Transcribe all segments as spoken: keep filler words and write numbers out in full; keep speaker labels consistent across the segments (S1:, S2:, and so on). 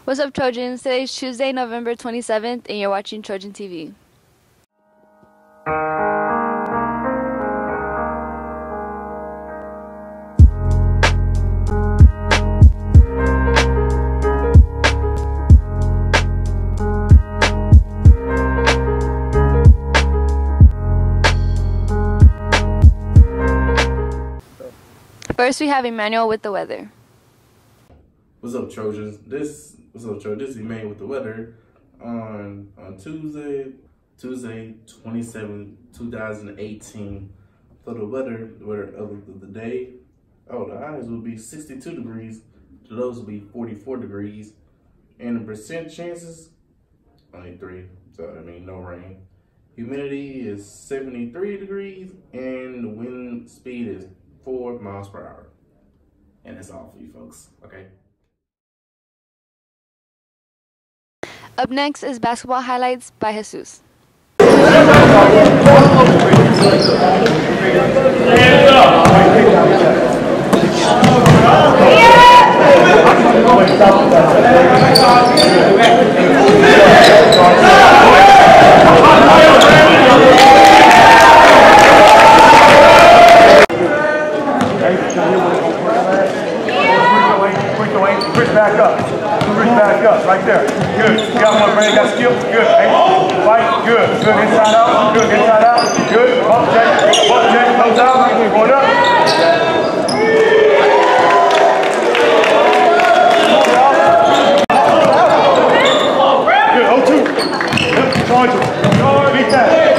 S1: What's up, Trojans? Today is Tuesday, November twenty-seventh, and you're watching Trojan T V. First, we have Emmanuel with the weather.
S2: What's up, Trojans? This what's up, Trojans? This is Emmanuel with the weather on on Tuesday, Tuesday, twenty-seventh, two thousand eighteen. So the weather, the weather of the day. Oh, the highs will be sixty-two degrees. The lows will be forty-four degrees, and the percent chances only three. So I mean, no rain. Humidity is seventy-three degrees, and the wind speed is four miles per hour. And that's all for you folks. Okay.
S1: Up next is basketball highlights by Jesus.
S3: Push back up. Push back up. Right there. Good. You got one, Brandon. Got skill. Good. Hey, fight. Good. Good. Inside out. Good. Inside out. Good. Bump check. Bump check. Comes out. Going up. Good. oh two. Yep. Charge him. Beat that.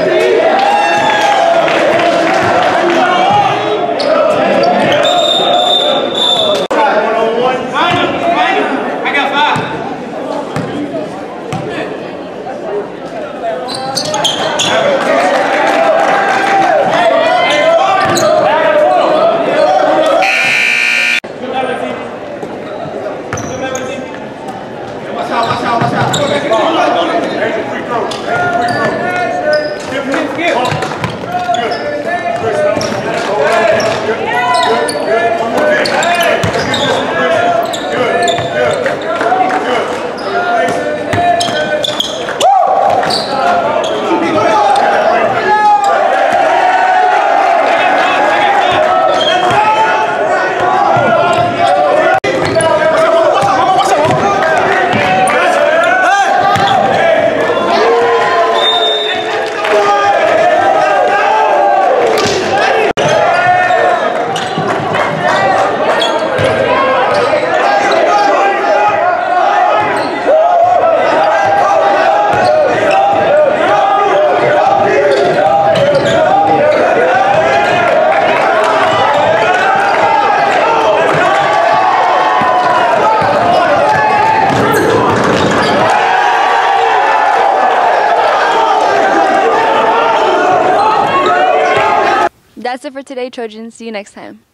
S1: That's it for today, Trojans. See you next time.